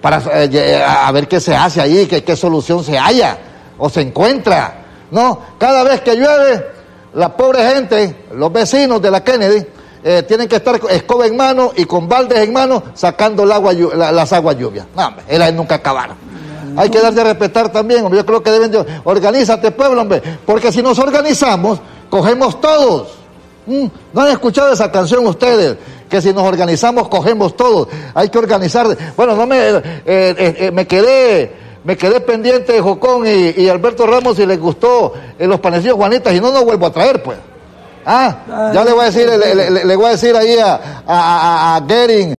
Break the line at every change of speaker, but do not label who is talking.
para a ver qué se hace ahí, qué solución se halla o se encuentra, ¿no? Cada vez que llueve, la pobre gente, los vecinos de la Kennedy, tienen que estar escoba en mano y con baldes en mano sacando las aguas lluvias. No, hombre, es nunca acabar. Hay que dar de respetar también, hombre. Yo creo que deben de... Organízate, pueblo, hombre, porque si nos organizamos, cogemos todos. ¿No han escuchado esa canción ustedes? Que si nos organizamos, cogemos todos. Hay que organizar. Bueno, me quedé pendiente de Jocón y Alberto Ramos si les gustó los panecillos Juanitas, y no vuelvo a traer, pues. Ya le voy a decir ahí a Gering.